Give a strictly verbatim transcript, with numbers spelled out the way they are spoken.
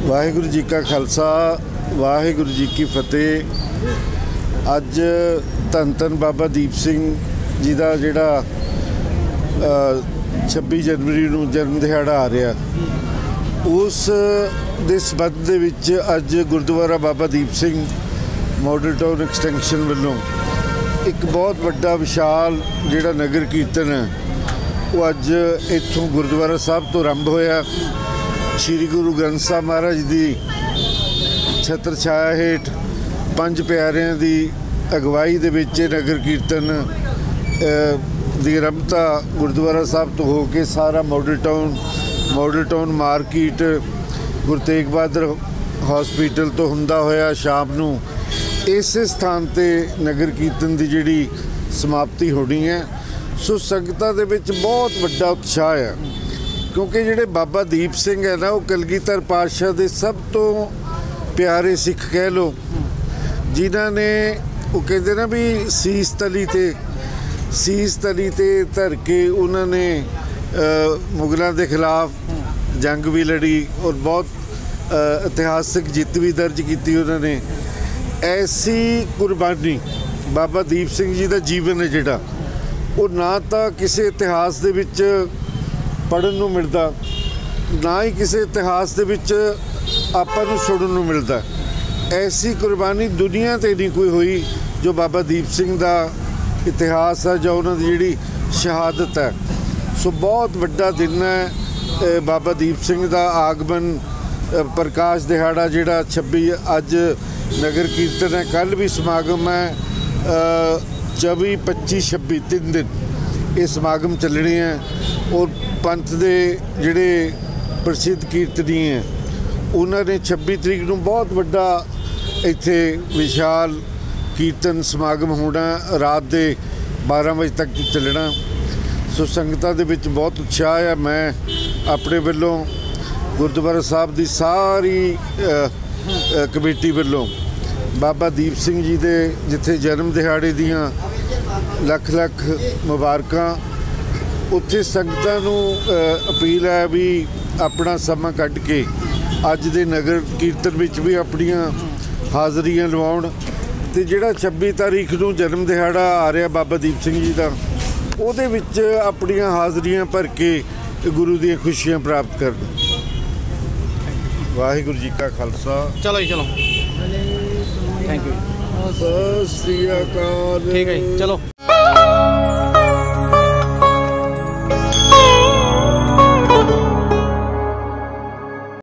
वाहिगुरू जी का खालसा वाहिगुरू जी की फतेह। अज धन धन बाबा दीप सिंह जी का जिहड़ा छब्बी जनवरी नूं जन्म दिहाड़ा आ रहा, उस दे संबंध दे विच अज Gurudwara Baba Deep Singh Model Town extension वालों एक बहुत वड्डा विशाल जिहड़ा नगर कीर्तन है वो अज इत्थों गुरुद्वारा साहब तो आरंभ होया। श्री गुरु ग्रंथ साहब महाराज की छत्र छाया हेठ पंज प्यारियां की अगवाई दे विच नगर कीर्तन दी आरंभता गुरुद्वारा साहब तो होके सारा Model Town Model Town market Guru Tegh बहादुर हॉस्पिटल तो हुंदा होया शाम नूं इस स्थान ते नगर कीर्तन की जिहड़ी समाप्ति होनी है। सो संगतां दे विच बहुत वड्डा उत्साह है, क्योंकि जिहड़े बाबा दीप सिंह है ना वो कलगीधर पातशाह दे सब तो प्यारे सिख कह लो, जिन्हां ने वो कहते ना भी सीस तली ते सीस तली ते धर के उन्होंने मुगलों के खिलाफ जंग भी लड़ी और बहुत इतिहासिक जित भी दर्ज की उन्होंने। ऐसी कुर्बानी बाबा दीप सिंह जी का जीवन है जिहड़ा वो ना तो किसी इतिहास दे विच पढ़न नूं मिलदा, ना ही किसी इतिहास दे विच आपां नूं सुणन नूं मिलदा। ऐसी कुर्बानी दुनिया ते नहीं कोई हुई जो बाबा दीप सिंह दा इतिहास है जो उन्हां दी जिहड़ी शहादत है। सो बहुत वड्डा दिन है बाबा दीप सिंह दा आगमन प्रकाश दिहाड़ा जिहड़ा छब्बी अज नगर कीर्तन है, कल भी समागम है चौबी पच्ची छब्बी तीन दिन ये समागम चलने हैं। और पंथ दे जिहड़े प्रसिद्ध कीर्तनी हैं उन्होंने छब्बी तरीक नूं बहुत वड्डा इत्थे विशाल कीर्तन समागम होना, रात दे बारह बजे तक चलना। सो संगतां दे विच बहुत उत्साह है। मैं अपने वल्लों गुरुद्वारा साहब की सारी कमेटी वल्लों बाबा दीप सिंह जी दे जिथे जन्म दिहाड़े दियां लख लख मुबारकां। उत्थे संगतां नूं अपील है भी अपना समा कढ के अज दे नगर कीर्तन विच भी अपनियां हाज़रियां लवाउण ते जिहड़ा छब्बी तारीख नूं जन्म दिहाड़ा आ रहा बाबा दीप सिंह जी का उहदे विच अपनियां हाज़रियां भर के गुरु दी खुशियां प्राप्त करन। वाहिगुरू जी का खालसा। चलो जी चलो, थैंक यू, सत श्री अकाल। ठीक है चलो।